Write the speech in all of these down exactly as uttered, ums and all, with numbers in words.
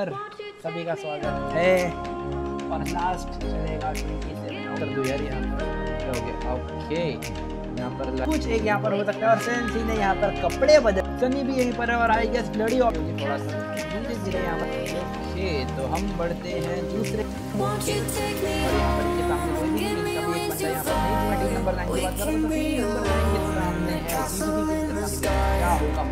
पर सभी का स्वागत है और लास्ट चलेगा ट्वेंटी सेवन कर दो यार यहाँ पर हो गया। ओके यहाँ पर कुछ एक यहाँ पर हो सकता है और सेंसी ने यहाँ पर कपड़े बदल, सनी भी यहीं पर है और आई गेस ब्लडी और थोड़ा सा धीरे धीरे यहाँ पर। ओके तो हम बढ़ते हैं दूसरे और यहाँ पर इनके सामने कोई भी नहीं, कभी एक बंदा यहाँ पर नहीं। मैं टीम नंबर नाइन की बात कर रहा हूँ तो टीम नंबर नाइन के सामने है जीबीडी के सामने क्या होगा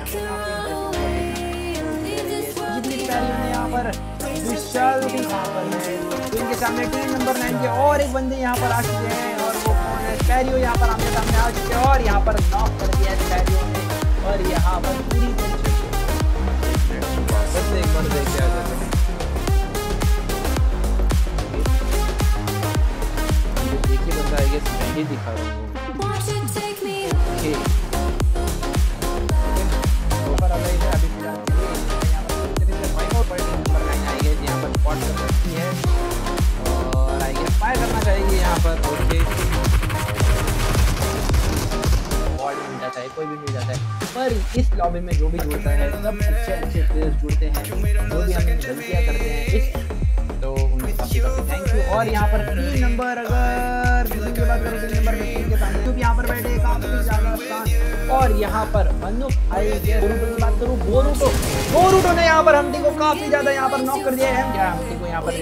पार्टी यहाँ पर विशाल भी यहाँ पर है। तो इनके सामने टीम नंबर नाइन के और एक बंदे यहाँ पर आ चुके हैं और वो कौन है? पैरियो यहाँ पर आमने सामने आ चुके हैं और यहाँ पर नॉक कर दिया है पैरियो ने और यहाँ पर पूरी तरीके से एक बार देख आ जाता है। देखिए बंदा आएगा मैं ही दिखा रहा हूँ। और आइए फायर करना चाहिए यहाँ पर। ओके बॉल मिल जाता है, कोई भी मिल जाता है, पर इस लॉबी में जो भी जुड़ता है सब अच्छे अच्छे प्लेयर्स जुड़ते हैं, जो भी हम गलतियाँ करते हैं इस तो उनके काफ़ी काफ़ी थैंक यू। और यहाँ पर तीन नंबर अगर किसी की बात करें तीन नंबर में के सामने क्योंकि यहाँ पर बैठे काफ़ी ज़्यादा और यहाँ पर अनुप आई बोरूटो की बात करूँ बोरूटो बोरूटो ने यहाँ पर हमटी को काफ़ी ज़्यादा यहाँ पर नॉक कर दिया है। क्या हमटी को यहाँ पर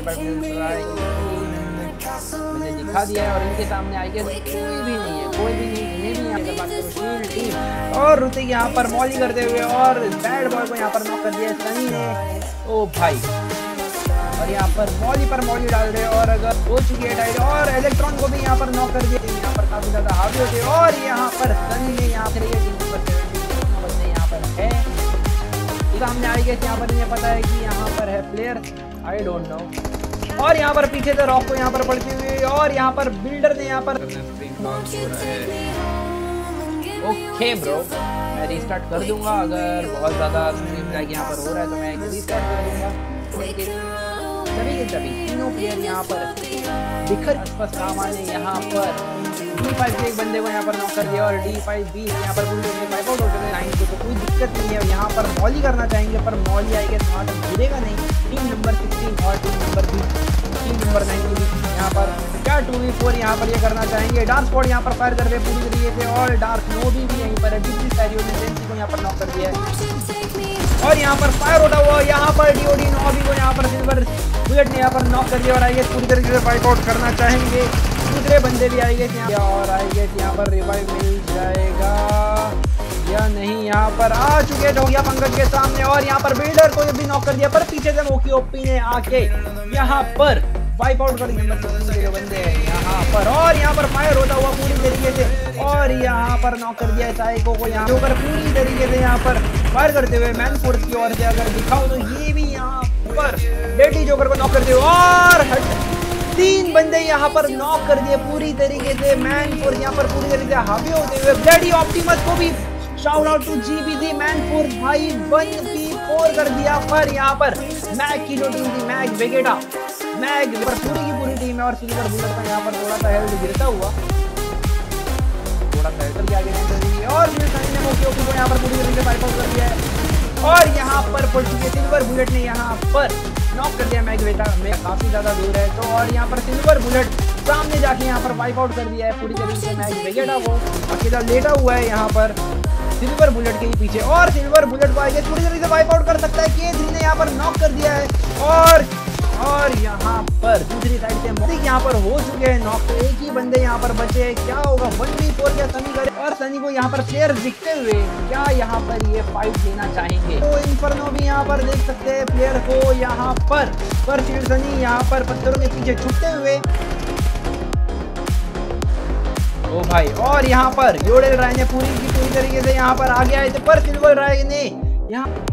मैंने दिखा दिया है और इनके सामने आई गेस कोई भी नहीं है, कोई भी नहीं। इन्हें भी यहाँ पर बात करूँ शील्ड टीम और ऋतिक यहाँ पर मॉली करते हुए और बैड बॉय को यहाँ पर नॉक कर दिया है सनी ने। ओ भाई और यहाँ पर मॉली पर मॉली डाल रहे और अगर हो चुकी है डाइट और इलेक्ट्रॉन को भी यहाँ पर नॉक कर दिया। यहाँ पर काफी ज्यादा हावी होते और यहाँ पर सनी ने यहाँ पर बंदे यहाँ पर है सामने आई गए। यहाँ पर इन्हें पता है कि यहाँ पर है प्लेयर आई डोंट नो और यहाँ पर पीछे से रॉक को यहाँ पर पड़ती हुई और यहाँ पर बिल्डर ने यहाँ पर ओके ब्रो मैं रिस्टार्ट कर दूंगा। अगर बहुत ज्यादा स्क्रीन लैग यहाँ पर हो रहा है तो मैं रिस्टार्ट कर दूंगा। सभी के सभी तीनों प्लेयर यहाँ पर बिखर आसपास सामान है। यहाँ पर डी फाइव के एक बंदे को यहाँ पर नॉक कर दिया और डी फाइव बीस यहाँ पर पूरी वाइप आउट हो गए लाइन को, तो कोई दिक्कत नहीं है। यहाँ पर मॉली करना चाहेंगे पर मॉली आएगा वहाँ तक गिरेगा नहीं। टीम नंबर सिक्सटीन और टीम नंबर बीस टीम नंबर नाइन के बीच यहाँ पर क्या टू वी फोर यहाँ पर ये करना चाहेंगे। डार्क स्पॉट यहाँ पर फायर कर रहे पूरी तरीके से और डार्क नोबी भी यहीं पर है। डिप्टी पैरियो ने सेंसी को यहाँ पर नॉक कर दिया है और यहाँ पर फायर होता हुआ यहाँ पर डीओडी नोबी को यहाँ पर सिल्वर बुलेट ने यहाँ पर नॉक कर दिया और आई गेस पूरी तरीके से फाइट आउट करना चाहेंगे। दूसरे बंदे भी आई गेस यहाँ और आई गेस यहाँ पर रिवाइव मिल जाएगा या नहीं। यहाँ पर आ चुके ढोंगिया पंकज के सामने और यहाँ पर बिल्डर को भी नॉक कर दिया पर पीछे से मोकी ओपी ने आके यहाँ पर वाइप आउट कर दिया जो बंदे हैं यहाँ पर और यहाँ पर फायर होता हुआ पूरी तरीके से और यहाँ पर नॉक कर दिया साइको को यहाँ पर पूरी तरीके से यहाँ पर फायर करते हुए मैन फोर्स की ओर से अगर दिखाओ तो ये भी यहाँ पर डेडली जोकर को नॉक करते हुए और तीन बंदे यहाँ पर नॉक कर दिए पूरी तरीके से। मैन फोर्स यहाँ पर पूरी तरीके से हावी होते हुए ब्लडी ऑप्टिमस को भी shout out to GBD man force भाई वन पी फोर कर दिया। पर यहाँ पर मैग की जो टीम थी मैग वेगेटा मैग पर पूरी की पूरी टीम है और सिल्वर बुलेट का यहाँ पर थोड़ा सा हेल्थ गिरता हुआ थोड़ा सा हेल्थ के आगे नहीं और फिर सनी ने मोकी ओपी को यहाँ पर पूरी तरीके से वाइप आउट कर दिया है और यहाँ पर पड़ चुके सिल्वर बुलेट ने यहाँ पर नॉक कर दिया मैग वेगेटा में काफी ज्यादा दूर है तो और यहाँ पर सिल्वर बुलेट सामने जाके यहाँ पर वाइप आउट कर दिया है पूरी तरीके से मैग वेगेटा को अकेला लेटा हुआ है यहाँ पर सिल्वर बुलेट के ही पीछे और सिल्वर बुलेट को आगे पूरी तरीके से वाइप आउट कर सकता है। के थ्री ने यहाँ पर नॉक कर दिया है और और यहाँ पर दूसरी साइड से मोदी यहाँ पर हो चुके हैं नॉक तो एक ही बंदे यहाँ पर बचे हैं। क्या होगा वन वी फोर क्या सनी करे और सनी को यहाँ पर प्लेयर दिखते हुए क्या यहाँ पर ये फाइट लेना चाहेंगे तो इन्फर्नो भी यहाँ पर देख सकते हैं प्लेयर को यहाँ पर पर सनी यहाँ पर पत्थरों के पीछे छुपते हुए ओ भाई और यहाँ पर योडेल राय ने पूरी की पूरी तरीके से यहाँ पर आगे आए थे पर सिल्वर राय ने यहाँ